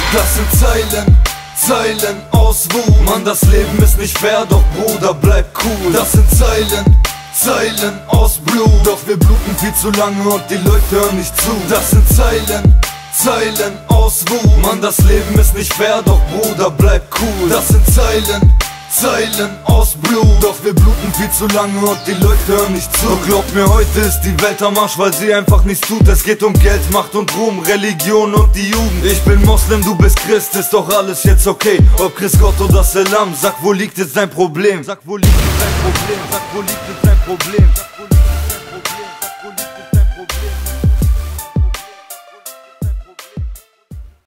Das sind Zeilen aus Wut. Mann, das Leben ist nicht fair, doch Bruder, bleib cool. Das sind Zeilen aus Blut. Doch wir bluten viel zu lange und die Leute hören nicht zu. Das sind Zeilen aus Wut. Mann, das Leben ist nicht fair, doch Bruder, bleib cool. Das sind Zeilen aus Blut. Doch wir bluten viel zu lange und die Leute hören nicht zu. Doch glaub mir, heute ist die Welt am Arsch, weil sie einfach nichts tut. Es geht um Geld, Macht und Ruhm, Religion und die Jugend. Ich bin Moslem, du bist Christ, ist doch alles jetzt okay. Ob Christ Gott oder Selam, sag, wo liegt jetzt dein Problem? Sag, wo liegt jetzt dein Problem? Sag, wo liegt jetzt dein Problem?